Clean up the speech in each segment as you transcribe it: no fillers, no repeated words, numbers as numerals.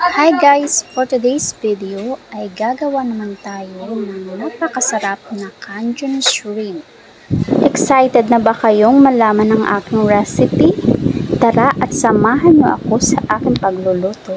Hi guys! For today's video ay gagawa naman tayo ng napakasarap na Cajun shrimp. Excited na ba kayong malaman ang aking recipe? Tara at samahan niyo ako sa aking pagluluto.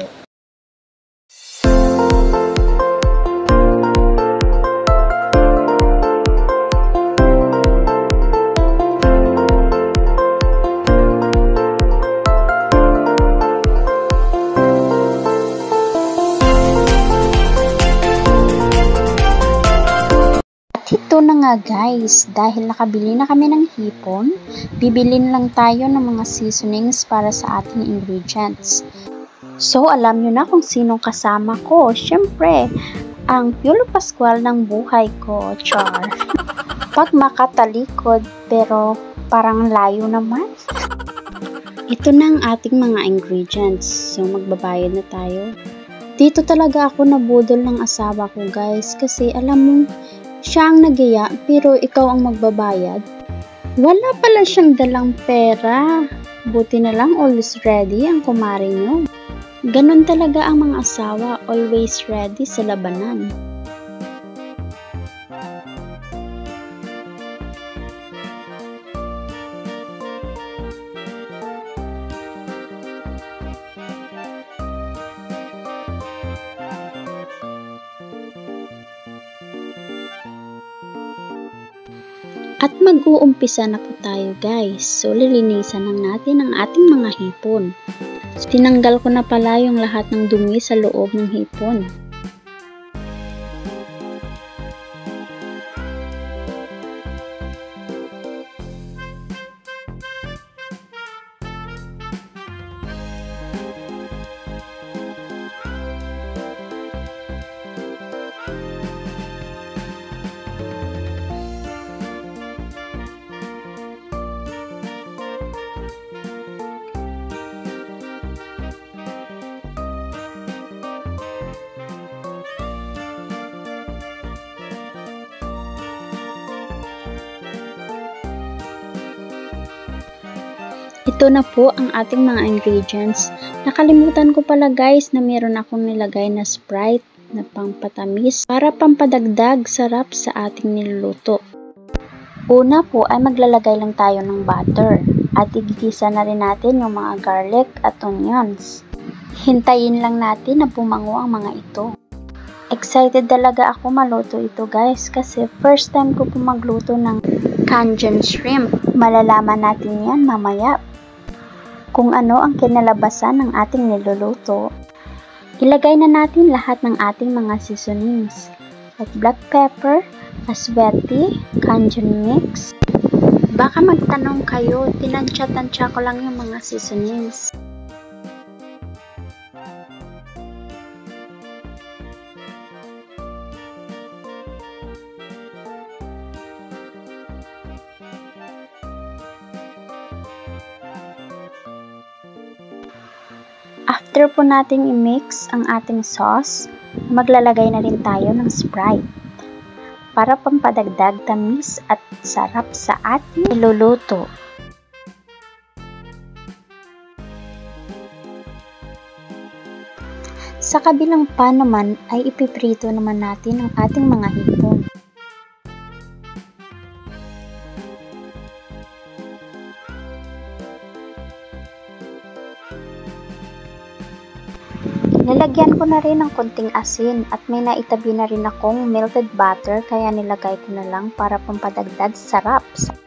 Ito na nga guys, dahil nakabili na kami ng hipon, bibilin lang tayo ng mga seasonings para sa ating ingredients. So alam nyo na kung sinong kasama ko, syempre, ang Piolo Pascual ng buhay ko, char. Pag makatalikod, pero parang layo naman. Ito na ang ating mga ingredients, so magbabayad na tayo. Dito talaga ako nabudol ng asawa ko guys, kasi alam mo, siya ang nagyaya pero ikaw ang magbabayad. Wala pala siyang dalang pera. Buti na lang always ready ang kumare nyo. Ganon talaga ang mga asawa, always ready sa labanan. At mag-uumpisa na po tayo guys. So lilinisan lang natin ang ating mga hipon. So, tinanggal ko na pala yung lahat ng dumi sa loob ng hipon. Ito na po ang ating mga ingredients. Nakalimutan ko pala guys na meron akong nilagay na Sprite na pampatamis para pampadagdag sarap sa ating niluluto. Una po ay maglalagay lang tayo ng butter at igigisa na rin natin yung mga garlic at onions. Hintayin lang natin na bumango ang mga ito. Excited talaga ako maluto ito guys kasi first time ko po magluto ng Cajun shrimp. Malalaman natin yan mamaya kung ano ang kinalabasan ng ating niluluto. Ilagay na natin lahat ng ating mga seasonings like black pepper, asweti, Cajun mix. Baka magtanong kayo, tinansya-tansya ko lang yung mga seasonings. After po nating i-mix ang ating sauce, maglalagay na rin tayo ng Sprite para pampadagdag tamis at sarap sa ating niluluto. Sa kabilang pan naman ay ipiprito naman natin ang ating mga hipon. Nilagyan ko na rin ng konting asin at may naitabi na rin akong melted butter kaya nilagay ko na lang para pampadagdag sarap.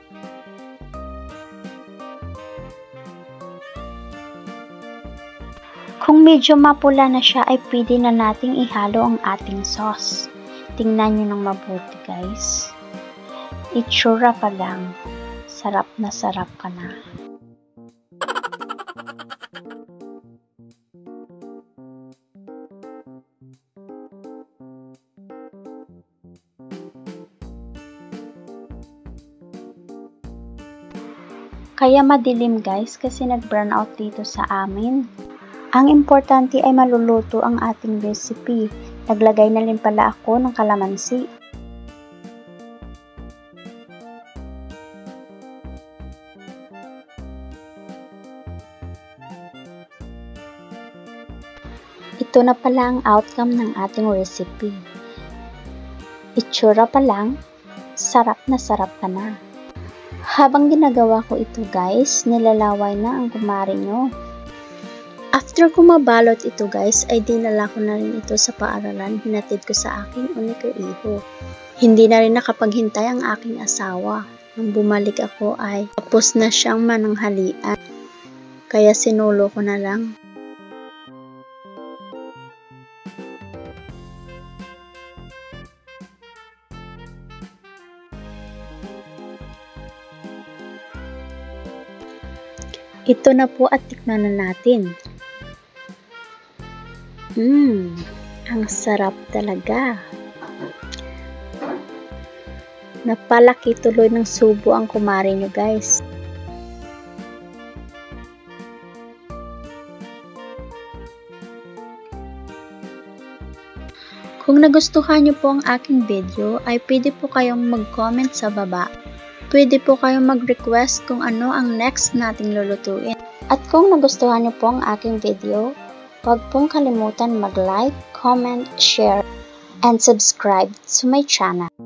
Kung medyo mapula na siya ay pwede na nating ihalo ang ating sauce. Tingnan nyo ng mabuti guys. Itsura pa lang. Sarap ka na. Kaya madilim guys kasi nag-brown out dito sa amin. Ang importante ay maluluto ang ating recipe. Naglagay na rin pala ako ng kalamansi. Ito na pala ang outcome ng ating recipe. Itsura pa lang, sarap ka na. Habang ginagawa ko ito guys, nilalaway na ang kumare nyo. After ko mabalot ito guys, ay dinala ko na rin ito sa paaralan, hinatid ko sa aking uniko iho. Hindi na rin nakapaghintay ang aking asawa. Nang bumalik ako ay tapos na siyang mananghalian. Kaya sinulo ko na lang. Ito na po at tikman na natin. Ang sarap talaga. Napalaki tuloy ng subo ang kumare nyo guys. Kung nagustuhan nyo po ang aking video, ay pwede po kayong mag-comment sa baba. Pwede po kayong mag-request kung ano ang next nating lulutuin. At kung nagustuhan nyo po ang aking video, huwag pong kalimutan mag-like, comment, share, and subscribe to my channel.